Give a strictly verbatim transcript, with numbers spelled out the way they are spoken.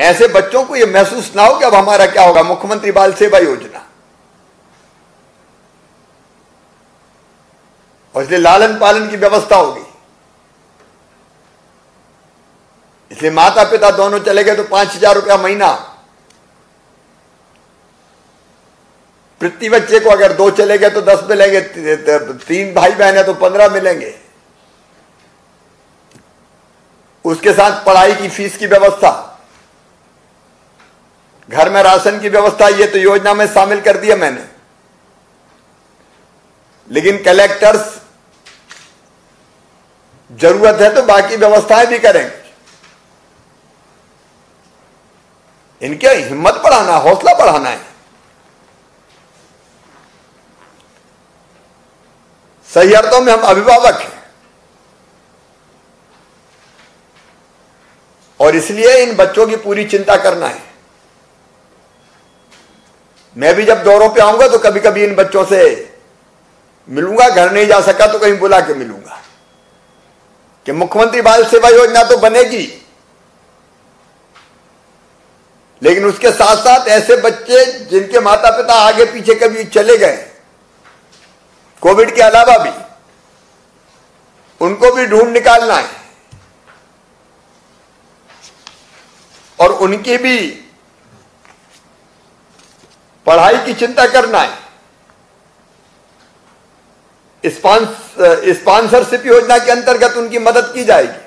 ऐसे बच्चों को यह महसूस ना हो कि अब हमारा क्या होगा। मुख्यमंत्री बाल सेवा योजना, और इसलिए लालन पालन की व्यवस्था होगी। इसलिए माता पिता दोनों चले गए तो पांच हजार रुपया महीना प्रति बच्चे को। अगर दो चले गए तो दस मिलेंगे, तीन भाई बहन है तो पंद्रह मिलेंगे। उसके साथ पढ़ाई की फीस की व्यवस्था, घर में राशन की व्यवस्था, ये तो योजना में शामिल कर दिया मैंने। लेकिन कलेक्टर्स जरूरत है तो बाकी व्यवस्थाएं भी करेंगे। इनके हिम्मत बढ़ाना, हौसला बढ़ाना है। सही अर्थों में हम अभिभावक हैं, और इसलिए इन बच्चों की पूरी चिंता करना है। मैं भी जब दौरों पे आऊंगा तो कभी कभी इन बच्चों से मिलूंगा। घर नहीं जा सका तो कहीं बुला के मिलूंगा कि मुख्यमंत्री बाल सेवा योजना तो बनेगी, लेकिन उसके साथ साथ ऐसे बच्चे जिनके माता पिता आगे पीछे कभी चले गए कोविड के अलावा भी, उनको भी ढूंढ निकालना है और उनकी भी पढ़ाई की चिंता करना है। स्पॉन्सरशिप योजना के अंतर्गत उनकी मदद की जाएगी।